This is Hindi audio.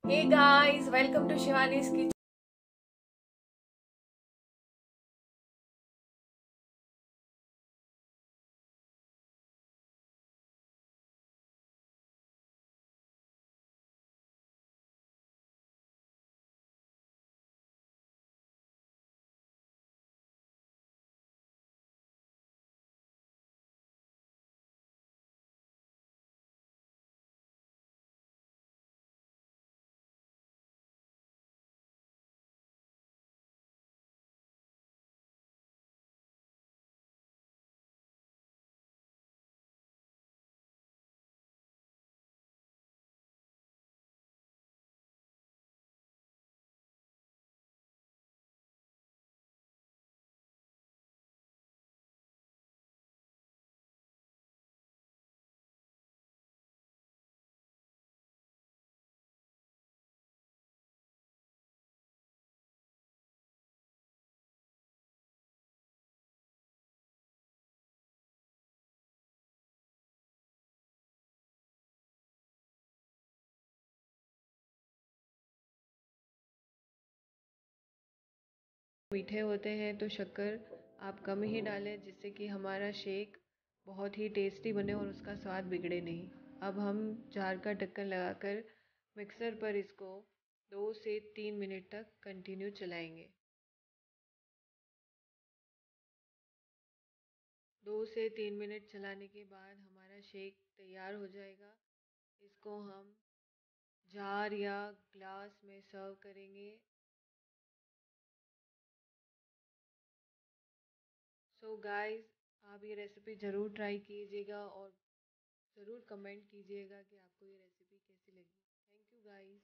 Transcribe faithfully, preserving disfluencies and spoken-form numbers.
Hey guys, welcome to Shivani's Kitchen. मीठे होते हैं तो शक्कर आप कम ही डालें, जिससे कि हमारा शेक बहुत ही टेस्टी बने और उसका स्वाद बिगड़े नहीं। अब हम जार का ढक्कन लगाकर मिक्सर पर इसको दो से तीन मिनट तक कंटिन्यू चलाएंगे। दो से तीन मिनट चलाने के बाद हमारा शेक तैयार हो जाएगा। इसको हम जार या ग्लास में सर्व करेंगे। सो गाइस, आप ये रेसिपी ज़रूर ट्राई कीजिएगा और ज़रूर कमेंट कीजिएगा कि आपको ये रेसिपी कैसी लगी। Thank you guys.